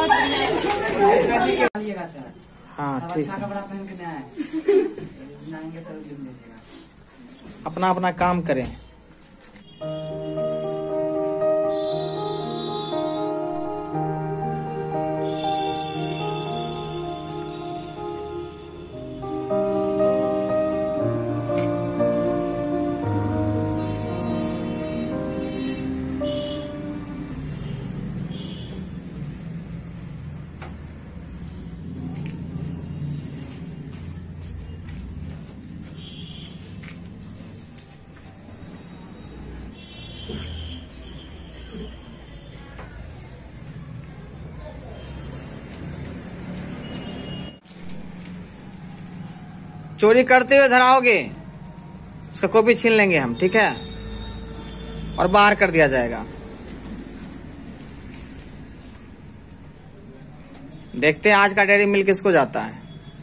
हाँ ठीक है, कपड़ा पहन के आए अपना अपना काम करें। चोरी करते हुए धराओगे, उसका कॉपी छीन लेंगे हम, ठीक है, और बाहर कर दिया जाएगा। देखते हैं आज का डेयरी मिल्क किसको जाता है।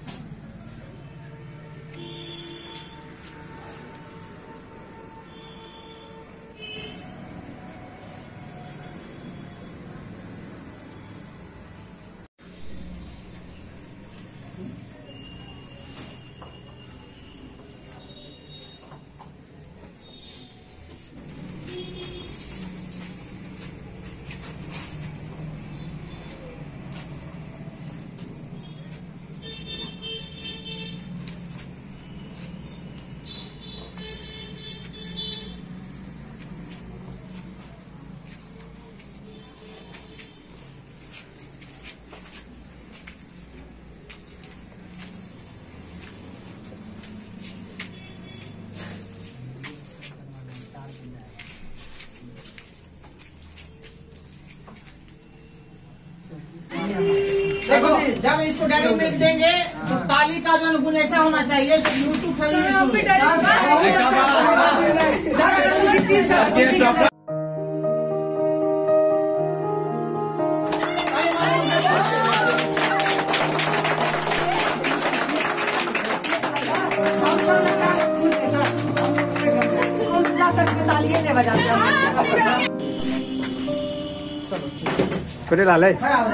देखो, जब इसको डेयरी मिल्क देंगे तो ताली का जो गुण ऐसा होना चाहिए जो यूट्यूब फैमिली में सुन ले। छोटे लाल है।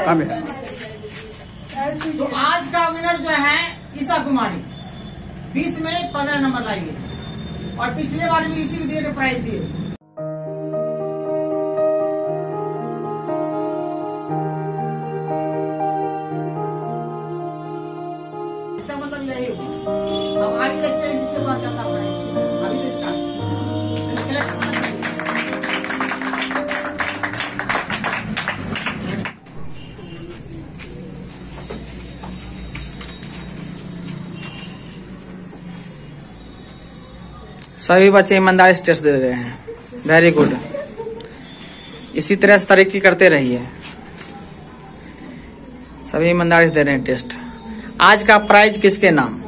तो आज का विनर जो है ईशा कुमारी 20 में 15 नंबर लाई है, और पिछले बार भी इसी को दिए थे, प्राइज दिए। इसका मतलब यही हुआ। अब आगे देखते हैं किसके पास जाता है। अभी तो इसका सभी बच्चे ईमानदारी से टेस्ट दे रहे हैं। वेरी गुड, इसी तरह से तरक्की करते रहिए। सभी ईमानदारी से दे रहे हैं टेस्ट। आज का प्राइज किसके नाम?